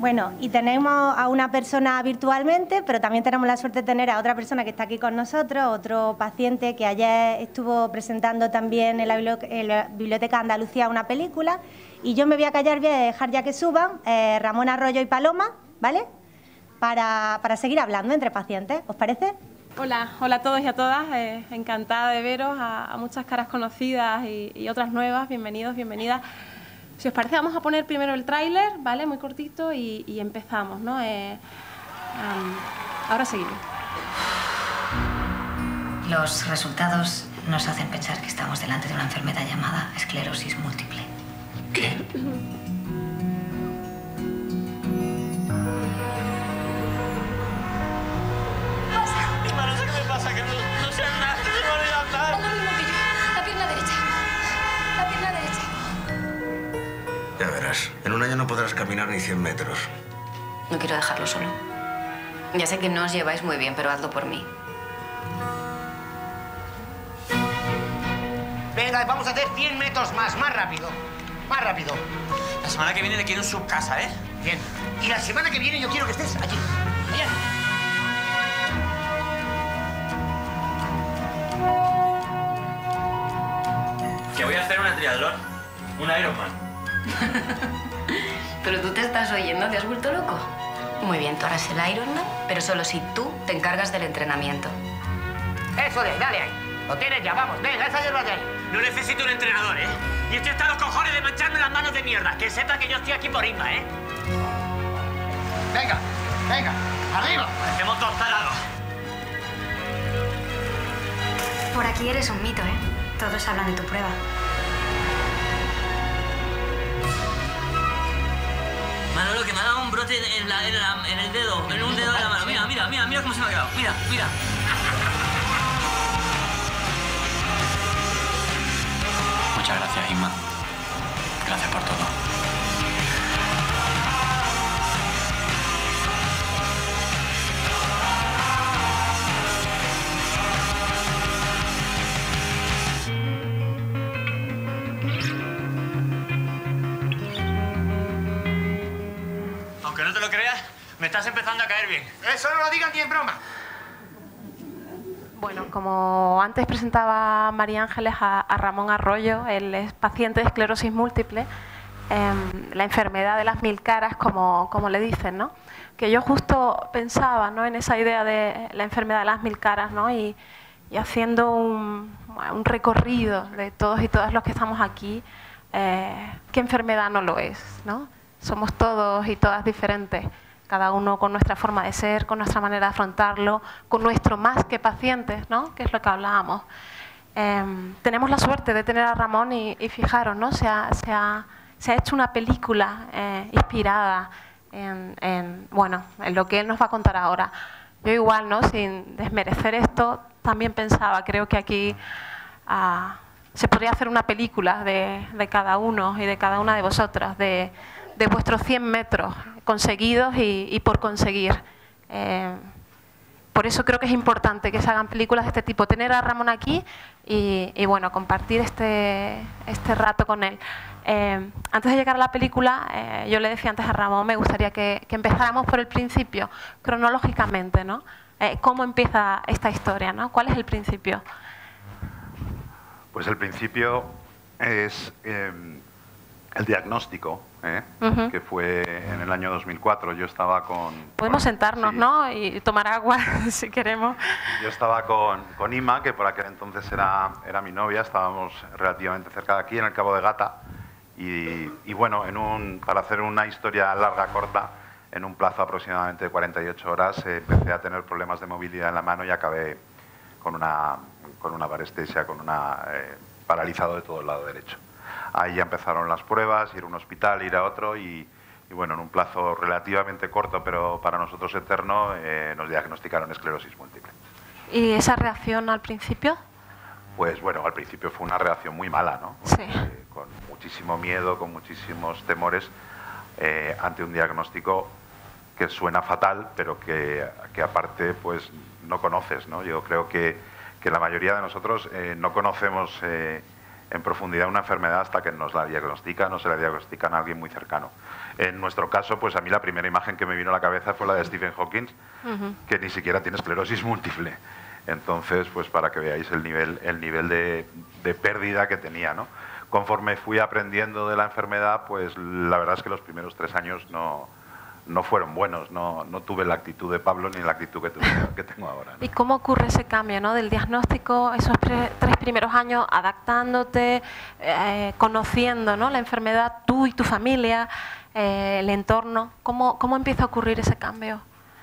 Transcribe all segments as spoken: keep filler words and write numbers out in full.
Bueno, y tenemos a una persona virtualmente, pero también tenemos la suerte de tener a otra persona que está aquí con nosotros, otro paciente que ayer estuvo presentando también en la, en la Biblioteca Andalucía una película. Y yo me voy a callar, voy a dejar ya que suban eh, Ramón Arroyo y Paloma, ¿vale? Para, para seguir hablando entre pacientes, ¿os parece? Hola, hola a todos y a todas, eh, encantada de veros, a, a muchas caras conocidas y, y otras nuevas, bienvenidos, bienvenidas. Si os parece, vamos a poner primero el tráiler, ¿vale? Muy cortito y, y empezamos, ¿no? Eh, um, ahora seguimos. Los resultados nos hacen pensar que estamos delante de una enfermedad llamada esclerosis múltiple. ¿Qué? Hermano, ¿qué me pasa? Que no, no sé nada, no se me olvida andar. Haz lo mismo que yo. La pierna derecha. La pierna derecha. Ya verás, en un año no podrás caminar ni cien metros. No quiero dejarlo solo. Ya sé que no os lleváis muy bien, pero hazlo por mí. Venga, vamos a hacer cien metros más, más rápido. Más rápido. La semana que viene le quiero en su casa, ¿eh? Bien. Y la semana que viene yo quiero que estés allí. Allá. Que voy a hacer una triatlón. Un Ironman. Pero tú te estás oyendo, ¿te has vuelto loco? Muy bien, tú harás el Ironman, pero solo si tú te encargas del entrenamiento. Eso de, dale ahí. Lo tienes ya, vamos. Venga, esa hierba de ahí. No necesito un entrenador, ¿eh? Y estoy hasta los cojones de mancharme las manos de mierda. Que sepa que yo estoy aquí por Inma, ¿eh? Venga, venga. Arriba. Hacemos dos talados. Por aquí eres un mito, ¿eh? Todos hablan de tu prueba. Manolo, que me ha dado un brote en, la, en, la, en el dedo, en un dedo de la mano. Mira, mira, mira, mira cómo se me ha quedado. Mira, mira. Muchas gracias, Inma. Gracias por todo. Aunque no te lo creas, me estás empezando a caer bien. Eso no lo digan ni en broma. Bueno, como antes presentaba María Ángeles a, a Ramón Arroyo, él es paciente de esclerosis múltiple, eh, la enfermedad de las mil caras, como, como le dicen, ¿no? Que yo justo pensaba, ¿no?, en esa idea de la enfermedad de las mil caras, ¿no? Y, y haciendo un, un recorrido de todos y todas los que estamos aquí, eh, ¿qué enfermedad no lo es, ¿no? Somos todos y todas diferentes. Cada uno con nuestra forma de ser, con nuestra manera de afrontarlo, con nuestro más que pacientes, ¿no?, que es lo que hablábamos. Eh, tenemos la suerte de tener a Ramón y, y fijaros, ¿no?, se ha, se ha, se ha hecho una película eh, inspirada en, en, bueno, en lo que él nos va a contar ahora. Yo igual, ¿no?, sin desmerecer esto, también pensaba, creo que aquí uh, se podría hacer una película de, de cada uno y de cada una de vosotras, de, de vuestros cien metros conseguidos y, y por conseguir. Eh, por eso creo que es importante que se hagan películas de este tipo. Tener a Ramón aquí y, y bueno, compartir este, este rato con él. Eh, antes de llegar a la película, eh, yo le decía antes a Ramón, me gustaría que, que empezáramos por el principio, cronológicamente, ¿no? Eh, ¿Cómo empieza esta historia, ¿no? ¿Cuál es el principio? Pues el principio es eh, el diagnóstico, ¿eh? Uh-huh. Que fue en el año dos mil cuatro. Yo estaba con... Podemos con, sentarnos, sí, ¿no?, y tomar agua si queremos. Yo estaba con, con Inma, que por aquel entonces era, era mi novia. Estábamos relativamente cerca de aquí, en el Cabo de Gata. Y, y bueno, en un, para hacer una historia larga, corta, en un plazo aproximadamente de cuarenta y ocho horas, eh, empecé a tener problemas de movilidad en la mano y acabé con una, con una parestesia, con una eh, paralizado de todo el lado derecho. Ahí ya empezaron las pruebas, ir a un hospital, ir a otro y, y bueno, en un plazo relativamente corto, pero para nosotros eterno, eh, nos diagnosticaron esclerosis múltiple. ¿Y esa reacción al principio? Pues bueno, al principio fue una reacción muy mala, ¿no? Sí. Eh, con muchísimo miedo, con muchísimos temores eh, ante un diagnóstico que suena fatal, pero que, que aparte pues no conoces, ¿no? Yo creo que, que la mayoría de nosotros eh, no conocemos eh, en profundidad una enfermedad hasta que nos la diagnostican o se la diagnostican a alguien muy cercano. En nuestro caso, pues a mí la primera imagen que me vino a la cabeza fue la de Stephen Hawking, uh-huh. que ni siquiera tiene esclerosis múltiple. Entonces, pues para que veáis el nivel, el nivel de, de pérdida que tenía, ¿no? Conforme fui aprendiendo de la enfermedad, pues la verdad es que los primeros tres años no, no fueron buenos, no, no tuve la actitud de Pablo ni la actitud que, tuve, que tengo ahora, ¿no? ¿Y cómo ocurre ese cambio, ¿no? Del diagnóstico, esos pre, tres primeros años, adaptándote, eh, conociendo, ¿no? La enfermedad, tú y tu familia, eh, el entorno? ¿Cómo, cómo empieza a ocurrir ese cambio?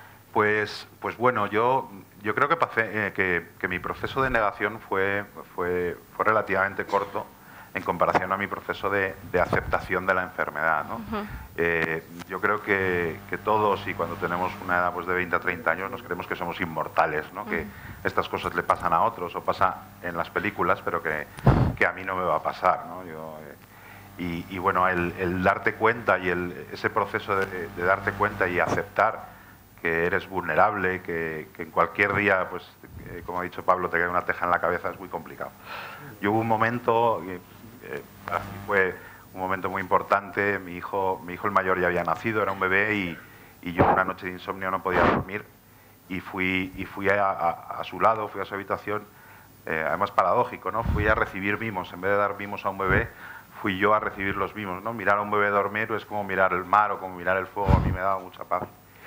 Pues, pues bueno, yo, yo creo que, pasé, eh, que, que mi proceso de negación fue, fue, fue relativamente corto en comparación a mi proceso de, de aceptación de la enfermedad, ¿no? Uh-huh. eh, yo creo que, que todos, y cuando tenemos una edad pues, de veinte a treinta años, nos creemos que somos inmortales, ¿no? Uh-huh. Que estas cosas le pasan a otros o pasa en las películas, pero que, que a mí no me va a pasar, ¿no? Yo, eh, y, y bueno, el, el darte cuenta y el, ese proceso de, de darte cuenta y aceptar que eres vulnerable, que, que en cualquier día, pues, eh, como ha dicho Pablo, te cae una teja en la cabeza, es muy complicado. Yo hubo un momento... Eh, Eh, para mí fue un momento muy importante. Mi hijo, mi hijo el mayor ya había nacido, era un bebé, y, y yo una noche de insomnio no podía dormir, y fui, y fui a, a, a su lado, fui a su habitación, eh, además paradójico, ¿no? Fui a recibir mimos, en vez de dar mimos a un bebé, fui yo a recibir los mimos, ¿no? Mirar a un bebé dormir es como mirar el mar o como mirar el fuego, a mí me daba mucha paz.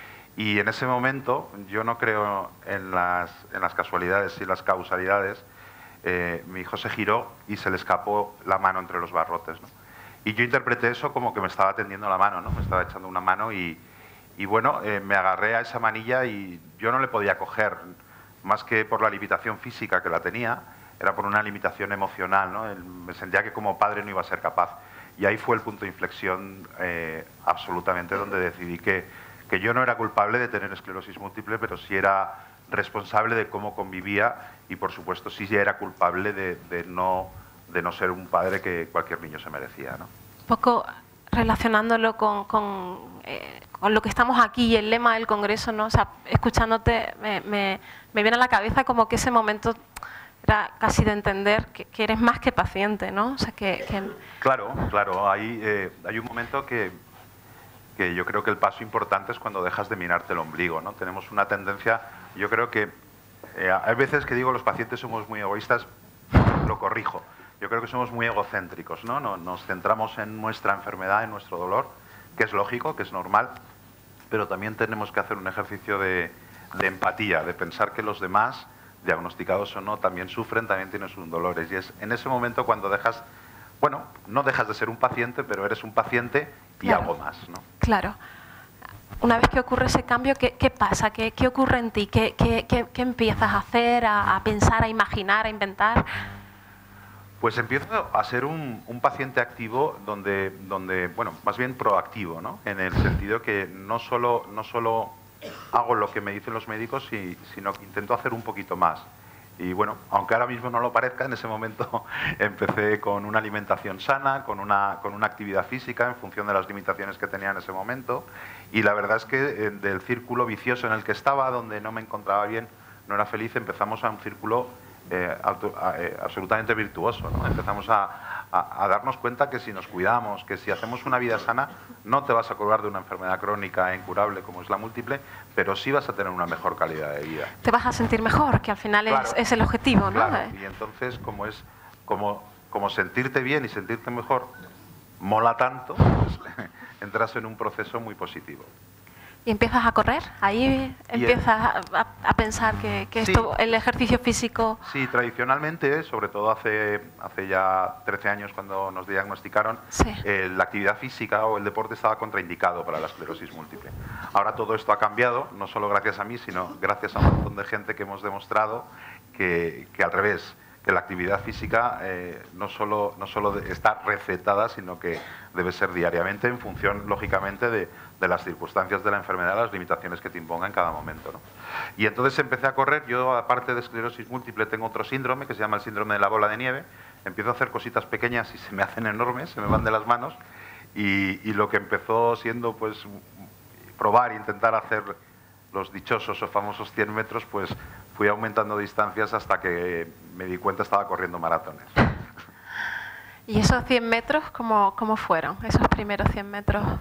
Y en ese momento, yo no creo en las, en las casualidades y las causalidades. Eh, mi hijo se giró y se le escapó la mano entre los barrotes, ¿no? Y yo interpreté eso como que me estaba tendiendo la mano, ¿no? Me estaba echando una mano y, y bueno, eh, me agarré a esa manilla y yo no le podía coger, más que por la limitación física que la tenía, era por una limitación emocional, ¿no? El, me sentía que como padre no iba a ser capaz. Y ahí fue el punto de inflexión eh, absolutamente, donde decidí que, que yo no era culpable de tener esclerosis múltiple, pero sí era responsable de cómo convivía y, por supuesto, sí era culpable de, de, no, de no ser un padre que cualquier niño se merecía, ¿no? Un poco relacionándolo con, con, eh, con lo que estamos aquí y el lema del Congreso, ¿no? O sea, escuchándote me, me, me viene a la cabeza como que ese momento era casi de entender que, que eres más que paciente, ¿no? O sea, que, que... Claro, claro. Hay, eh, hay un momento que... que yo creo que el paso importante es cuando dejas de mirarte el ombligo, ¿no? Tenemos una tendencia, yo creo que eh, hay veces que digo los pacientes somos muy egoístas, lo corrijo. Yo creo que somos muy egocéntricos, ¿no? Nos centramos en nuestra enfermedad, en nuestro dolor, que es lógico, que es normal, pero también tenemos que hacer un ejercicio de, de empatía, de pensar que los demás, diagnosticados o no, también sufren, también tienen sus dolores. Y es en ese momento cuando dejas, bueno, no dejas de ser un paciente, pero eres un paciente y claro, algo más, ¿no? Claro. Una vez que ocurre ese cambio, ¿qué, qué pasa? ¿Qué, ¿Qué ocurre en ti? ¿Qué, qué, qué, qué empiezas a hacer, a, a pensar, a imaginar, a inventar? Pues empiezo a ser un, un paciente activo, donde, donde, bueno, más bien proactivo, ¿no? En el sentido que no solo, no solo hago lo que me dicen los médicos, sino que intento hacer un poquito más. Y bueno, aunque ahora mismo no lo parezca, en ese momento empecé con una alimentación sana, con una, con una actividad física en función de las limitaciones que tenía en ese momento. Y la verdad es que eh, del círculo vicioso en el que estaba, donde no me encontraba bien, no era feliz, empezamos a un círculo eh, auto, eh, absolutamente virtuoso, ¿no? Empezamos a, a, a darnos cuenta que si nos cuidamos, que si hacemos una vida sana, no te vas a curar de una enfermedad crónica e incurable como es la múltiple, pero sí vas a tener una mejor calidad de vida. Te vas a sentir mejor, que al final claro, es, es el objetivo, ¿no? Claro, y entonces como es como, como sentirte bien y sentirte mejor mola tanto, pues, entras en un proceso muy positivo. Y empiezas a correr, ahí empiezas el... a, a pensar que, que esto, sí, el ejercicio físico... Sí, tradicionalmente, sobre todo hace, hace ya trece años cuando nos diagnosticaron, sí, eh, la actividad física o el deporte estaba contraindicado para la esclerosis múltiple. Ahora todo esto ha cambiado, no solo gracias a mí, sino gracias a un montón de gente que hemos demostrado que, que al revés, que la actividad física eh, no solo, no solo está recetada, sino que debe ser diariamente en función, lógicamente, de, de las circunstancias de la enfermedad, las limitaciones que te imponga en cada momento, ¿no? Y entonces empecé a correr. Yo, aparte de esclerosis múltiple, tengo otro síndrome que se llama el síndrome de la bola de nieve. Empiezo a hacer cositas pequeñas y se me hacen enormes, se me van de las manos. Y, y lo que empezó siendo, pues, probar, intentar hacer los dichosos o famosos cien metros, pues fui aumentando distancias hasta que me di cuenta estaba corriendo maratones. ¿Y esos cien metros cómo, cómo fueron, esos primeros cien metros?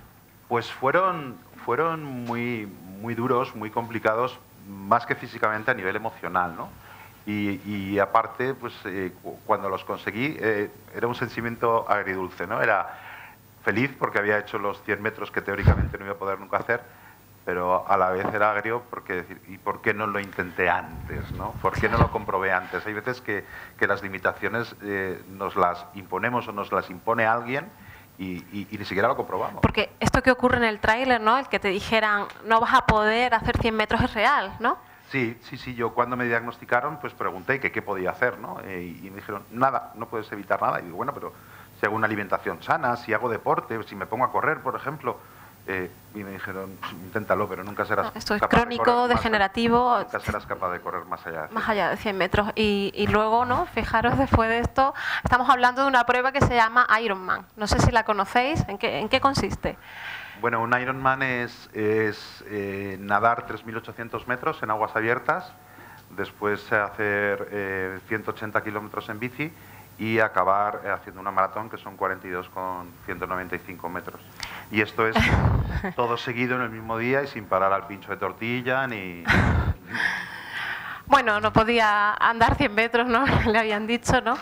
Pues fueron, fueron muy, muy duros, muy complicados, más que físicamente a nivel emocional, ¿no? Y, y aparte, pues eh, cuando los conseguí, eh, era un sentimiento agridulce, ¿no? Era feliz porque había hecho los cien metros que teóricamente no iba a poder nunca hacer, pero a la vez era agrio porque decir, ¿y por qué no lo intenté antes, ¿no? ¿Por qué no lo comprobé antes? Hay veces que, que las limitaciones eh, nos las imponemos o nos las impone alguien y, y, y ni siquiera lo comprobamos. Porque esto que ocurre en el tráiler, ¿no? El que te dijeran, no vas a poder hacer cien metros es real, ¿no? Sí, sí, sí. Yo cuando me diagnosticaron, pues pregunté que qué podía hacer, ¿no? Eh, y me dijeron, nada, no puedes evitar nada. Y digo, bueno, pero si hago una alimentación sana, si hago deporte, si me pongo a correr, por ejemplo. Eh, y me dijeron, inténtalo, pero nunca serás no, esto es capaz crónico, de correr degenerativo. Más, nunca serás capaz de correr más allá de cien Más allá de cien metros. Y, y luego, ¿no? Fijaros, después de esto, estamos hablando de una prueba que se llama Ironman. No sé si la conocéis. ¿En qué, en qué consiste? Bueno, un Ironman es, es eh, nadar tres mil ochocientos metros en aguas abiertas, después hacer eh, ciento ochenta kilómetros en bici y acabar eh, haciendo una maratón que son cuarenta y dos con ciento noventa y cinco metros. Y esto es todo seguido en el mismo día y sin parar al pincho de tortilla ni... Bueno, no podía andar cien metros, ¿no? Le habían dicho, ¿no?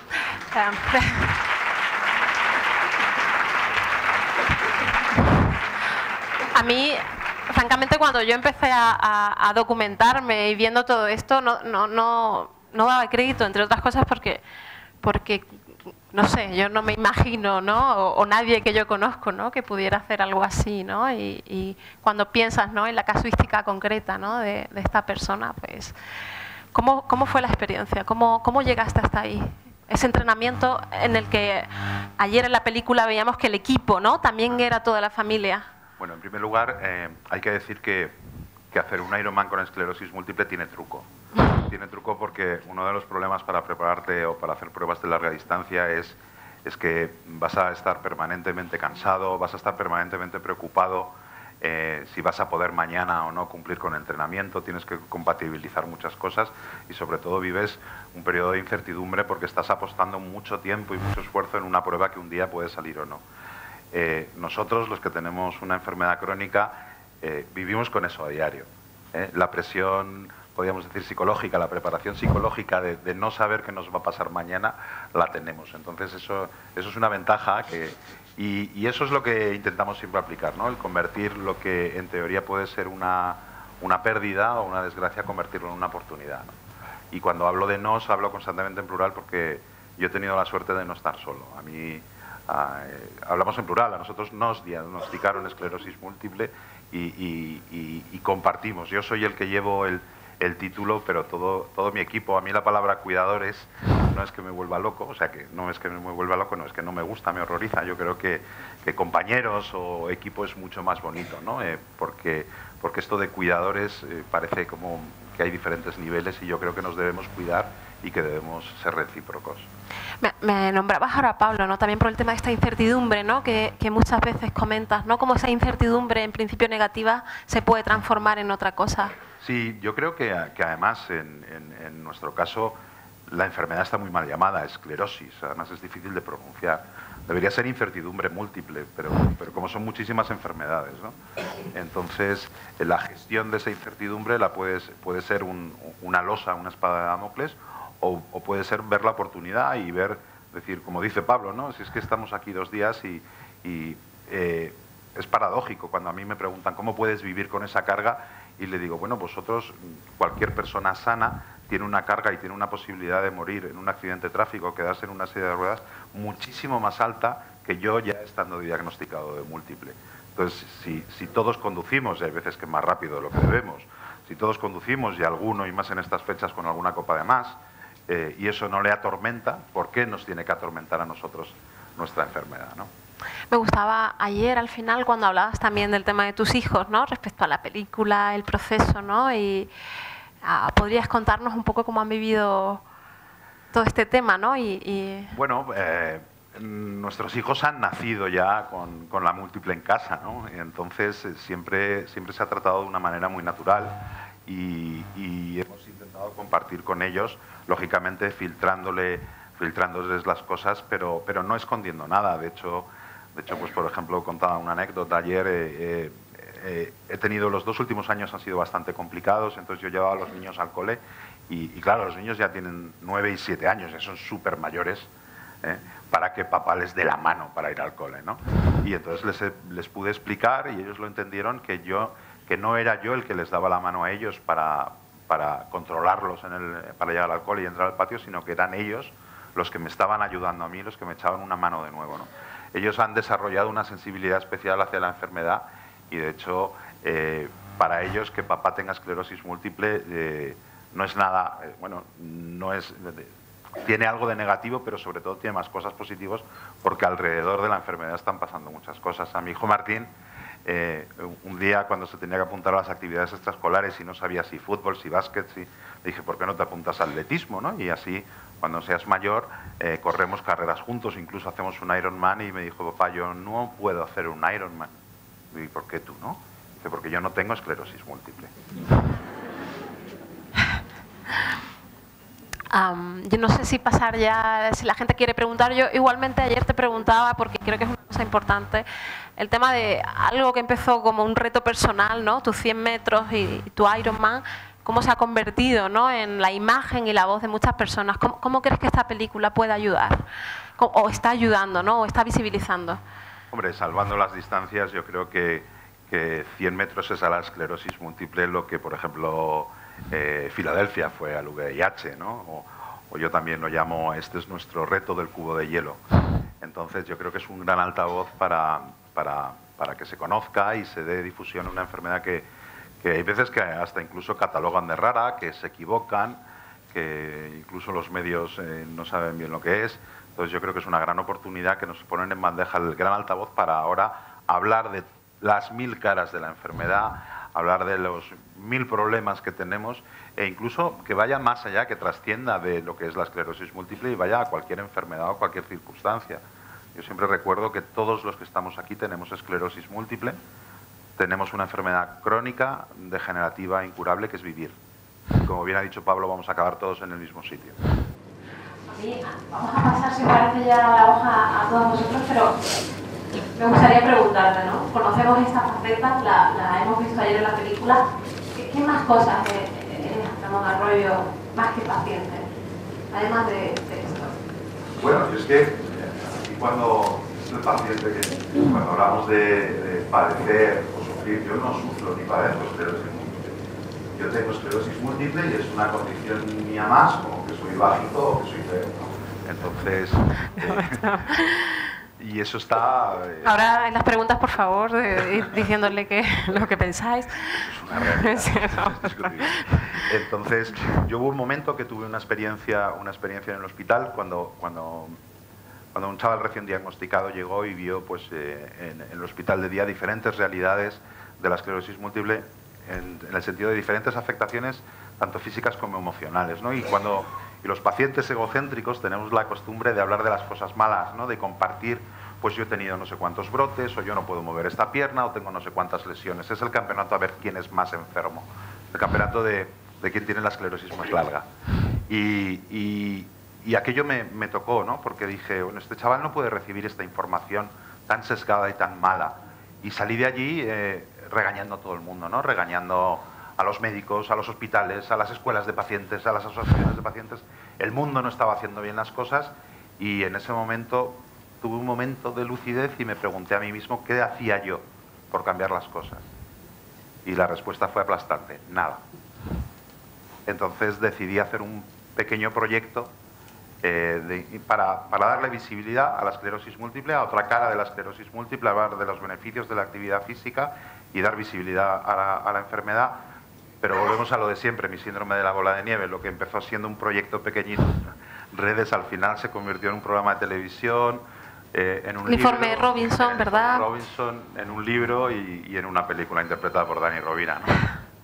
A mí, francamente, cuando yo empecé a, a, a documentarme y viendo todo esto, no, no, no, no daba crédito, entre otras cosas, porque, porque, no sé, yo no me imagino, ¿no? O, o nadie que yo conozco, ¿no? Que pudiera hacer algo así, ¿no? Y, y cuando piensas, ¿no? En la casuística concreta, ¿no? De, de esta persona, pues, ¿cómo, cómo fue la experiencia? ¿Cómo, cómo llegaste hasta ahí? Ese entrenamiento en el que ayer en la película veíamos que el equipo, ¿no? También era toda la familia. Bueno, en primer lugar, eh, hay que decir que, que hacer un Ironman con esclerosis múltiple tiene truco. Tiene truco porque uno de los problemas para prepararte o para hacer pruebas de larga distancia es, es que vas a estar permanentemente cansado, vas a estar permanentemente preocupado eh, si vas a poder mañana o no cumplir con el entrenamiento, tienes que compatibilizar muchas cosas y sobre todo vives un periodo de incertidumbre porque estás apostando mucho tiempo y mucho esfuerzo en una prueba que un día puede salir o no. Eh, nosotros, los que tenemos una enfermedad crónica, eh, vivimos con eso a diario. ¿eh? La presión, podríamos decir, psicológica, la preparación psicológica de, de no saber qué nos va a pasar mañana, la tenemos. Entonces eso, eso es una ventaja que, y, y eso es lo que intentamos siempre aplicar, ¿no? El convertir lo que en teoría puede ser una, una pérdida o una desgracia, convertirlo en una oportunidad, ¿no? Y cuando hablo de nos, hablo constantemente en plural porque yo he tenido la suerte de no estar solo. A mí... Eh, hablamos en plural, a nosotros nos diagnosticaron esclerosis múltiple y, y, y, y compartimos. Yo soy el que llevo el, el título, pero todo, todo mi equipo, a mí la palabra cuidadores no es que me vuelva loco, o sea, que no es que me vuelva loco, no es que no me gusta, me horroriza. Yo creo que, que compañeros o equipo es mucho más bonito, ¿no? Eh, porque, porque esto de cuidadores eh, parece como que hay diferentes niveles y yo creo que nos debemos cuidar y que debemos ser recíprocos. Me, me nombrabas ahora, Pablo, ¿no? También por el tema de esta incertidumbre, ¿no? Que, que muchas veces comentas, ¿no? Cómo esa incertidumbre, en principio negativa, se puede transformar en otra cosa. Sí, yo creo que, que además, en, en, en nuestro caso, la enfermedad está muy mal llamada, esclerosis, además es difícil de pronunciar. Debería ser incertidumbre múltiple, pero, pero como son muchísimas enfermedades, ¿no? Entonces, la gestión de esa incertidumbre la puedes, puede ser un, una losa, una espada de Damocles, o, o puede ser ver la oportunidad y ver, decir, como dice Pablo, ¿no? Si es que estamos aquí dos días y, y eh, es paradójico cuando a mí me preguntan cómo puedes vivir con esa carga y le digo, bueno, vosotros, cualquier persona sana tiene una carga y tiene una posibilidad de morir en un accidente de tráfico o quedarse en una silla de ruedas muchísimo más alta que yo ya estando diagnosticado de múltiple. Entonces, si, si todos conducimos, y hay veces que más rápido de lo que debemos, si todos conducimos y alguno, y más en estas fechas con alguna copa de más, eh, y eso no le atormenta, ¿por qué nos tiene que atormentar a nosotros nuestra enfermedad, ¿no? Me gustaba ayer al final cuando hablabas también del tema de tus hijos, ¿no? Respecto a la película, el proceso, ¿no? Y ah, podrías contarnos un poco cómo han vivido todo este tema, ¿no? Y, y... Bueno, eh, nuestros hijos han nacido ya con, con la múltiple en casa, ¿no? Y entonces eh, siempre, siempre se ha tratado de una manera muy natural y, y hemos intentado compartir con ellos, lógicamente filtrándole, filtrándoles las cosas, pero, pero no escondiendo nada. De hecho, De hecho, pues por ejemplo, contaba una anécdota ayer. Eh, eh, eh, he tenido, los dos últimos años han sido bastante complicados, entonces yo llevaba a los niños al cole y, y claro, los niños ya tienen nueve y siete años, ya son súper mayores, ¿eh? Para que papá les dé la mano para ir al cole, ¿no? Y entonces les, les pude explicar y ellos lo entendieron que yo, que no era yo el que les daba la mano a ellos para, para controlarlos en el, para llegar al cole y entrar al patio, sino que eran ellos los que me estaban ayudando a mí, los que me echaban una mano de nuevo, ¿no? Ellos han desarrollado una sensibilidad especial hacia la enfermedad y de hecho eh, para ellos que papá tenga esclerosis múltiple eh, no es nada, eh, bueno, no es... tiene algo de negativo, pero sobre todo tiene más cosas positivas porque alrededor de la enfermedad están pasando muchas cosas. A mi hijo Martín, eh, un día cuando se tenía que apuntar a las actividades extraescolares y no sabía si fútbol, si básquet, si, le dije, ¿por qué no te apuntas a atletismo, ¿no? Y así, cuando seas mayor, eh, corremos carreras juntos, incluso hacemos un Ironman, y me dijo, papá, yo no puedo hacer un Ironman. ¿Y por qué tú no? Dice, porque yo no tengo esclerosis múltiple. Um, yo no sé si pasar ya, si la gente quiere preguntar. Yo igualmente ayer te preguntaba, porque creo que es una cosa importante, el tema de algo que empezó como un reto personal, ¿no? Tus cien metros y, y tu Ironman, cómo se ha convertido, ¿no? En la imagen y la voz de muchas personas. ¿Cómo, cómo crees que esta película puede ayudar? O está ayudando, ¿no? O está visibilizando. Hombre, salvando las distancias, yo creo que, que cien metros es a la esclerosis múltiple lo que, por ejemplo, Eh, Filadelfia fue al V I H, ¿no? O, o yo también lo llamo, este es nuestro reto del cubo de hielo. Entonces yo creo que es un gran altavoz para, para, para que se conozca y se dé difusión a una enfermedad que, que hay veces que hasta incluso catalogan de rara, que se equivocan, que incluso los medios eh, no saben bien lo que es. Entonces yo creo que es una gran oportunidad que nos ponen en bandeja el gran altavoz para ahora hablar de las mil caras de la enfermedad, hablar de los mil problemas que tenemos e incluso que vaya más allá, que trascienda de lo que es la esclerosis múltiple y vaya a cualquier enfermedad o cualquier circunstancia. Yo siempre recuerdo que todos los que estamos aquí tenemos esclerosis múltiple, tenemos una enfermedad crónica, degenerativa, incurable, que es vivir. Como bien ha dicho Pablo, vamos a acabar todos en el mismo sitio. Sí, vamos a pasar, si parece, ya la hoja a todos vosotros, pero me gustaría preguntarte, ¿no? Conocemos esta faceta, la, la hemos visto ayer en la película. ¿Qué, qué más cosas en Ramón Arroyo, más que paciente, además de, de esto? Bueno, es que aquí cuando el paciente, que cuando hablamos de, de padecer o sufrir, yo no sufro ni padezco esclerosis múltiple. Yo tengo esclerosis múltiple y es una condición mía más, como que soy bajito o que soy feo, ¿no? Entonces... Eh, y eso está... Eh, Ahora en las preguntas, por favor, de, ir diciéndole que, lo que pensáis. Es una realidad. Sí, no. Entonces, yo hubo un momento que tuve una experiencia, una experiencia en el hospital cuando, cuando, cuando un chaval recién diagnosticado llegó y vio pues, eh, en, en el hospital de día diferentes realidades de la esclerosis múltiple en, en el sentido de diferentes afectaciones, tanto físicas como emocionales, ¿no? Y cuando... Y los pacientes egocéntricos tenemos la costumbre de hablar de las cosas malas, ¿no? De compartir, pues yo he tenido no sé cuántos brotes, o yo no puedo mover esta pierna, o tengo no sé cuántas lesiones. Es el campeonato a ver quién es más enfermo. El campeonato de, de quién tiene la esclerosis más larga. Y, y, y aquello me, me tocó, ¿no? Porque dije, bueno, este chaval no puede recibir esta información tan sesgada y tan mala. Y salí de allí eh, regañando a todo el mundo, ¿no? Regañando a los médicos, a los hospitales, a las escuelas de pacientes, a las asociaciones de pacientes. El mundo no estaba haciendo bien las cosas y en ese momento tuve un momento de lucidez y me pregunté a mí mismo qué hacía yo por cambiar las cosas. Y la respuesta fue aplastante, nada. Entonces decidí hacer un pequeño proyecto eh, de, para, para darle visibilidad a la esclerosis múltiple, a otra cara de la esclerosis múltiple, hablar de los beneficios de la actividad física y dar visibilidad a la, a la enfermedad. Pero volvemos a lo de siempre, mi síndrome de la bola de nieve, lo que empezó siendo un proyecto pequeñito, redes, al final se convirtió en un programa de televisión, eh, en un el informe libro, Robinson, en ¿verdad? Robinson, en un libro y, y en una película interpretada por Dani Rovira, ¿no?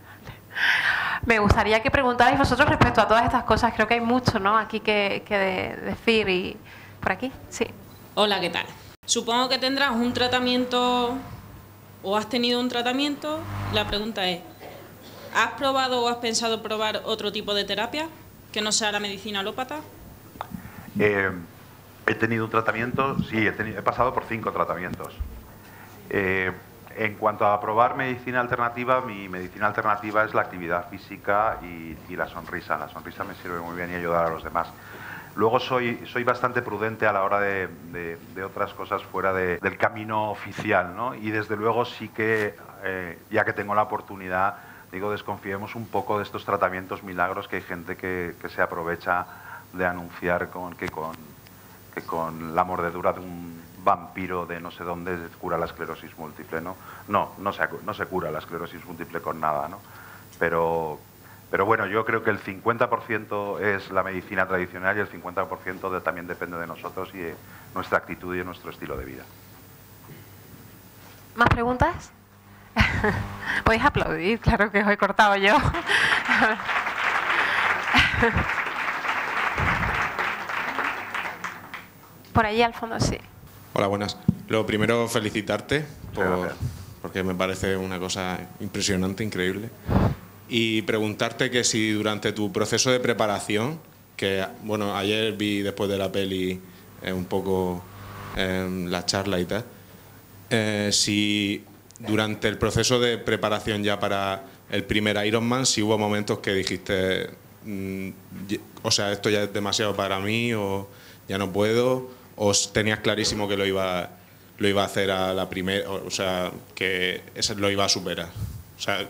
Me gustaría que preguntarais vosotros respecto a todas estas cosas, creo que hay mucho, ¿no? Aquí que, que de, decir y... ¿Por aquí? Sí. Hola, ¿qué tal? Supongo que tendrás un tratamiento o has tenido un tratamiento. La pregunta es, ¿has probado o has pensado probar otro tipo de terapia que no sea la medicina alópata? Eh, He tenido un tratamiento, sí, he, tenido, he pasado por cinco tratamientos. Eh, en cuanto a probar medicina alternativa, mi medicina alternativa es la actividad física y, y la sonrisa. La sonrisa me sirve muy bien y ayudar a los demás. Luego soy, soy bastante prudente a la hora de, de, de otras cosas fuera de, del camino oficial, ¿no? Y desde luego sí que, eh, ya que tengo la oportunidad, digo, desconfiemos un poco de estos tratamientos milagros que hay gente que, que se aprovecha de anunciar con, que, con, que con la mordedura de un vampiro de no sé dónde se cura la esclerosis múltiple, ¿no? No, no se, no se cura la esclerosis múltiple con nada, ¿no? Pero... Pero bueno, yo creo que el cincuenta por ciento es la medicina tradicional y el cincuenta por ciento de, también depende de nosotros y de nuestra actitud y de nuestro estilo de vida. ¿Más preguntas? Podéis aplaudir, claro que os he cortado yo. Por allí al fondo, sí. Hola, buenas. Lo primero, felicitarte por, porque me parece una cosa impresionante, increíble. Y preguntarte que si durante tu proceso de preparación, que bueno, ayer vi después de la peli eh, un poco eh, la charla y tal, eh, si durante el proceso de preparación ya para el primer Ironman, si hubo momentos que dijiste, mm, o sea, esto ya es demasiado para mí, o ya no puedo, o tenías clarísimo que lo iba, lo iba a hacer a la primera, o sea, que eso lo iba a superar. O sea,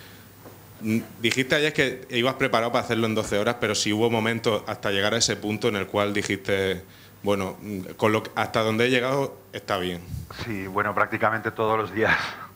dijiste ayer que ibas preparado para hacerlo en doce horas, pero si hubo momentos hasta llegar a ese punto en el cual dijiste, bueno, con lo que, hasta donde he llegado está bien. Sí, bueno, prácticamente todos los días.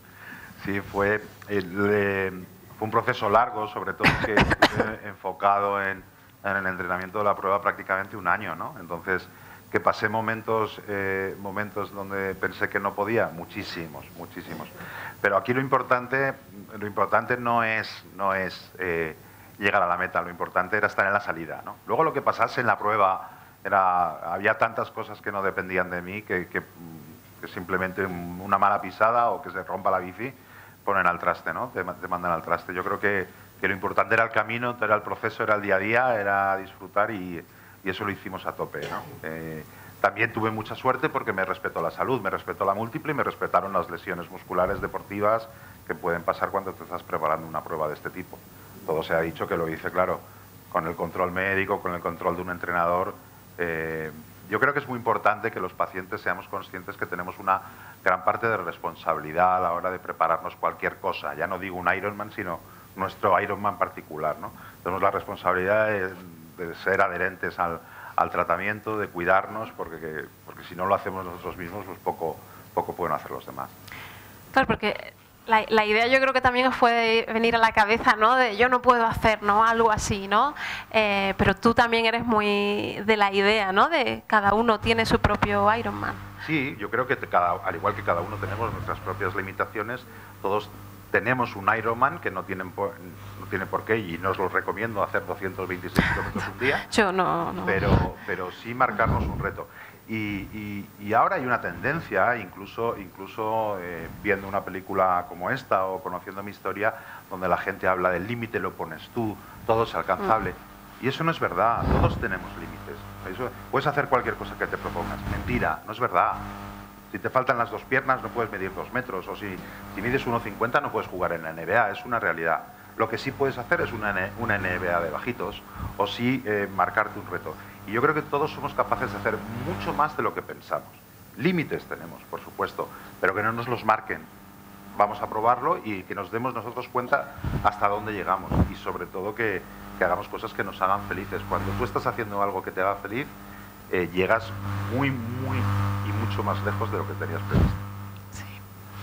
Sí, fue, el, eh, fue un proceso largo, sobre todo que estuve enfocado en, en el entrenamiento de la prueba prácticamente un año, ¿no? Entonces, que pasé momentos, eh, momentos donde pensé que no podía, muchísimos, muchísimos. Pero aquí lo importante, lo importante no es, no es eh, llegar a la meta, lo importante era estar en la salida, ¿no? Luego lo que pasase en la prueba, era, había tantas cosas que no dependían de mí, que, que, que simplemente una mala pisada o que se rompa la bici, ponen al traste, ¿no? Te, te mandan al traste. Yo creo que, que lo importante era el camino, era el proceso, era el día a día, era disfrutar y, y eso lo hicimos a tope, ¿no? Eh, También tuve mucha suerte porque me respetó la salud, me respetó la múltiple y me respetaron las lesiones musculares deportivas que pueden pasar cuando te estás preparando una prueba de este tipo. Todo se ha dicho que lo hice, claro, con el control médico, con el control de un entrenador. Eh, yo creo que es muy importante que los pacientes seamos conscientes que tenemos una gran parte de responsabilidad a la hora de prepararnos cualquier cosa. Ya no digo un Ironman, sino nuestro Ironman particular, ¿no? Tenemos la responsabilidad de, de ser adherentes al al tratamiento, de cuidarnos, porque, porque si no lo hacemos nosotros mismos, pues poco, poco pueden hacer los demás. Claro, porque la, la idea yo creo que también os puede venir a la cabeza, ¿no? De yo no puedo hacer, ¿no? Algo así, ¿no? Eh, pero tú también eres muy de la idea, ¿no? De cada uno tiene su propio Ironman. Sí, yo creo que cada, al igual que cada uno tenemos nuestras propias limitaciones, todos tenemos un Ironman que no, tienen por, no tiene por qué, y no os lo recomiendo hacer doscientos veintiséis kilómetros un día. Yo no, no. Pero, pero sí marcarnos un reto. Y, y, y ahora hay una tendencia, incluso, incluso eh, viendo una película como esta o conociendo mi historia, donde la gente habla del límite lo pones tú, todo es alcanzable. Mm. Y eso no es verdad, todos tenemos límites. Eso, puedes hacer cualquier cosa que te propongas. Mentira, no es verdad. Si te faltan las dos piernas no puedes medir dos metros, o si, si mides uno cincuenta no puedes jugar en la N B A, es una realidad. Lo que sí puedes hacer es una, una N B A de bajitos, o sí eh, marcarte un reto. Y yo creo que todos somos capaces de hacer mucho más de lo que pensamos. Límites tenemos, por supuesto, pero que no nos los marquen. Vamos a probarlo y que nos demos nosotros cuenta hasta dónde llegamos. Y sobre todo que, que hagamos cosas que nos hagan felices. Cuando tú estás haciendo algo que te haga feliz, eh, llegas muy, muy y mucho más lejos de lo que tenías previsto. Sí.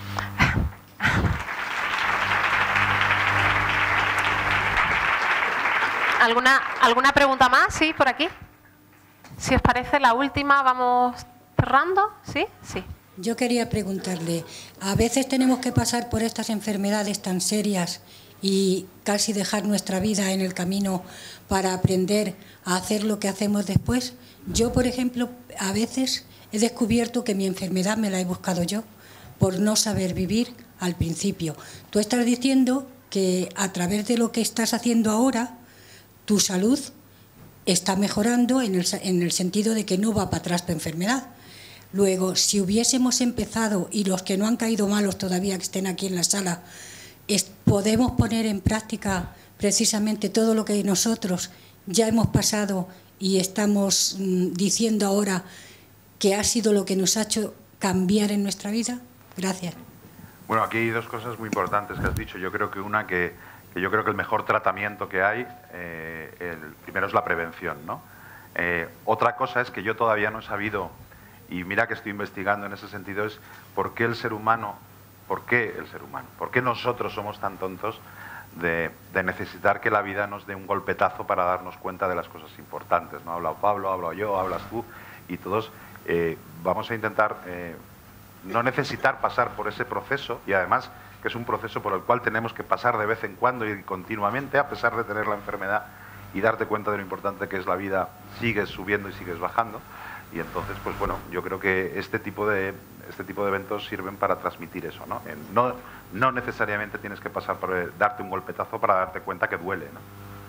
¿Alguna, ¿Alguna pregunta más? Sí, por aquí. Si os parece, la última, vamos cerrando. ¿Sí? Sí. Yo quería preguntarle, a veces tenemos que pasar por estas enfermedades tan serias y casi dejar nuestra vida en el camino para aprender a hacer lo que hacemos después. Yo, por ejemplo, a veces he descubierto que mi enfermedad me la he buscado yo por no saber vivir al principio. Tú estás diciendo que a través de lo que estás haciendo ahora, tu salud está mejorando en el, en el sentido de que no va para atrás la enfermedad. Luego, si hubiésemos empezado, y los que no han caído malos todavía que estén aquí en la sala, es, podemos poner en práctica precisamente todo lo que nosotros ya hemos pasado y estamos mm, diciendo ahora que ha sido lo que nos ha hecho cambiar en nuestra vida. Gracias. Bueno, aquí hay dos cosas muy importantes que has dicho. Yo creo que una que, que yo creo que el mejor tratamiento que hay, eh, el primero es la prevención, ¿no? Eh, otra cosa es que yo todavía no he sabido, y mira que estoy investigando en ese sentido, es por qué el ser humano, por qué el ser humano, por qué nosotros somos tan tontos de, de necesitar que la vida nos dé un golpetazo para darnos cuenta de las cosas importantes, ¿no? Ha hablado Pablo, ha hablado yo, hablas tú, y todos eh, vamos a intentar eh, no necesitar pasar por ese proceso, y además que es un proceso por el cual tenemos que pasar de vez en cuando y continuamente, a pesar de tener la enfermedad, y darte cuenta de lo importante que es la vida, sigues subiendo y sigues bajando. Y entonces, pues bueno, yo creo que este tipo de, este tipo de eventos sirven para transmitir eso, ¿no? En, no, no necesariamente tienes que pasar por eh, darte un golpetazo para darte cuenta que duele, ¿no?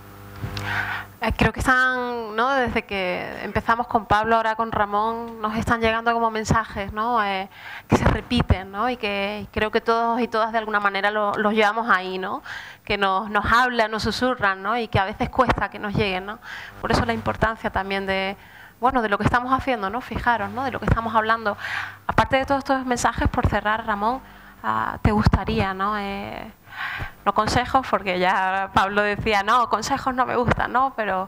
Creo que están, ¿no? Desde que empezamos con Pablo, ahora con Ramón, nos están llegando como mensajes, ¿no? Eh, que se repiten, ¿no? Y que creo que todos y todas de alguna manera lo, los llevamos ahí, ¿no? Que nos, nos hablan, nos susurran, ¿no? Y que a veces cuesta que nos lleguen, ¿no? Por eso la importancia también de, bueno, de lo que estamos haciendo, ¿no? Fijaros, ¿no? De lo que estamos hablando. Aparte de todos estos mensajes, por cerrar, Ramón, uh, ¿te gustaría, ¿no? Eh, no consejos, porque ya Pablo decía, no, consejos no me gustan, ¿no? Pero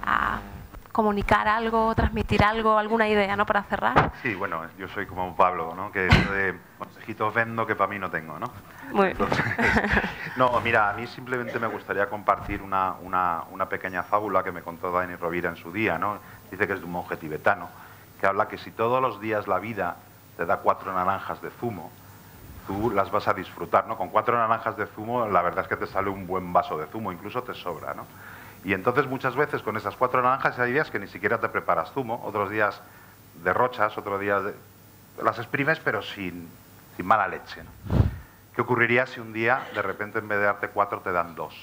uh, comunicar algo, transmitir algo, alguna idea, ¿no? Para cerrar. Sí, bueno, yo soy como Pablo, ¿no? Que de consejitos vendo que para mí no tengo, ¿no? Muy bien. Entonces, no, mira, a mí simplemente me gustaría compartir una, una, una pequeña fábula que me contó Dani Rovira en su día, ¿no? Dice que es de un monje tibetano, que habla que si todos los días la vida te da cuatro naranjas de zumo, tú las vas a disfrutar, ¿no? Con cuatro naranjas de zumo, la verdad es que te sale un buen vaso de zumo, incluso te sobra, ¿no? Y entonces muchas veces con esas cuatro naranjas hay días que ni siquiera te preparas zumo, otros días derrochas, otros días de... las exprimes pero sin, sin mala leche, ¿no? ¿Qué ocurriría si un día de repente en vez de darte cuatro te dan dos?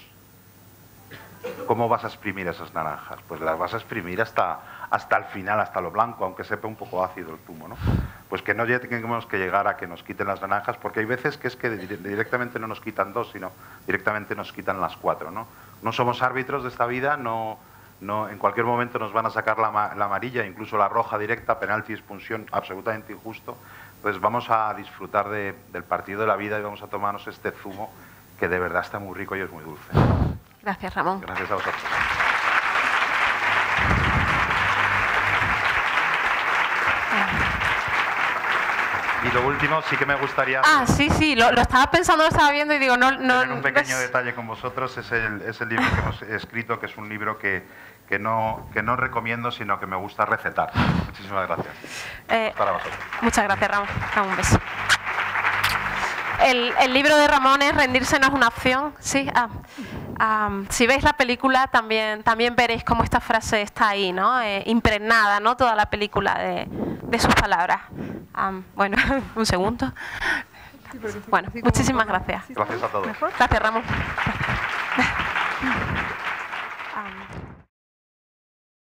¿Cómo vas a exprimir esas naranjas? Pues las vas a exprimir hasta, hasta el final, hasta lo blanco, aunque sepa un poco ácido el zumo, ¿no? Pues que no tenemos que llegar a que nos quiten las naranjas, porque hay veces que es que directamente no nos quitan dos, sino directamente nos quitan las cuatro, ¿no? No somos árbitros de esta vida, no, no, en cualquier momento nos van a sacar la, la amarilla, incluso la roja directa, penalti, expulsión, absolutamente injusto. Entonces vamos a disfrutar de, del partido de la vida y vamos a tomarnos este zumo que de verdad está muy rico y es muy dulce. Gracias, Ramón. Gracias a vosotros. Y lo último, sí que me gustaría... Ah, sí, sí, lo, lo estaba pensando, lo estaba viendo y digo, no... no tener un pequeño no, detalle con vosotros, es el, es el libro que hemos escrito, que es un libro que, que, no, que no recomiendo, sino que me gusta recetar. Muchísimas gracias. Eh, Para vosotros. Muchas gracias, Ramón. Dame un beso. El, el libro de Ramón es Rendirse no es una opción, ¿sí? Ah, um, si veis la película también, también veréis cómo esta frase está ahí, ¿no? Eh, impregnada, ¿no? Toda la película de, de sus palabras. Um, bueno, un segundo. Bueno, muchísimas gracias. Gracias a todos. Gracias, Ramón.